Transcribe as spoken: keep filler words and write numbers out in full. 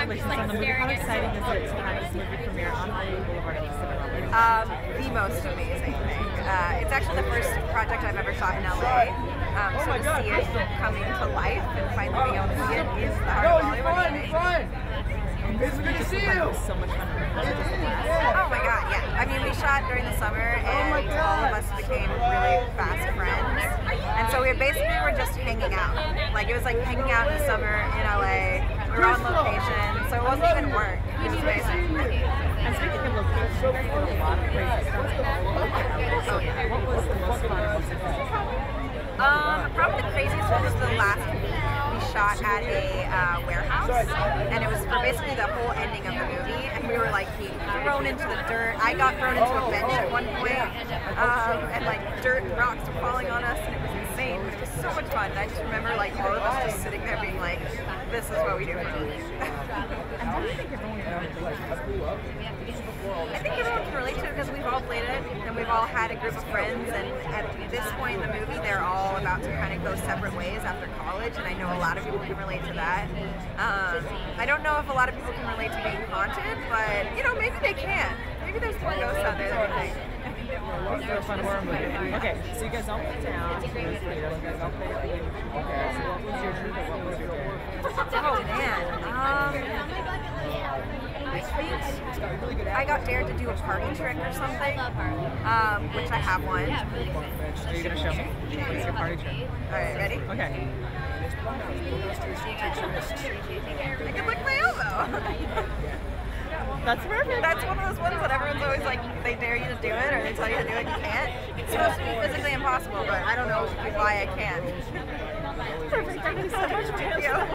congratulations on the movie. How exciting is it to have this movie premiere on Hollywood Boulevard at the Cinema? Um, the most amazing thing. Uh, it's actually the first project I've ever shot in L A. Um, so to see it coming to life and finally being able to see it is the heart of Hollywood. It's good to see you. So much fun. Oh my god, yeah. I mean, we shot during the summer and all of us became really fast friends. And so we basically were just hanging out. Like, it was like hanging out in the summer in L A. We were on location, so it wasn't even work. It was amazing. And speaking of location, you did a lot of crazy stuff. So, what was the most fun and most exciting? Um, probably the craziest one was the last week. We shot at a uh, warehouse, and it was for basically the whole ending of the movie, and we were like being thrown into the dirt. I got thrown into a bench at one point, um, and like dirt and rocks were falling on us, and it was insane. It was so much fun. And I just remember like all of us just sitting there being like, this is what we do for a living. And what do you think everyone can relate to? I think everyone can relate to it because we've all played it, and we've all had a group of friends, and at this point in the movie, they're all about to kind of go separate ways after college, and I know a lot of people can relate to that. Um, I don't know if a lot of people can relate to being haunted, but, you know, maybe they can. Maybe there's more ghosts out there than we think. So fun horror movie. Okay, so you guys all went down to this theater. You guys all played at the game. Okay, so what was your dream and what was your dare? Oh, man. Um, I think I got dared to do a party trick or something, um, which I have one. Are you going to show me? What's your party trick? Alright, ready? Okay. I can lick my elbow. That's perfect. That's one of those ones that everyone's always like, they dare you to do it or they tell you to do it and you can't. It's supposed to be physically impossible, but I don't know why I can't. Perfect. Thank you so much. Thank you.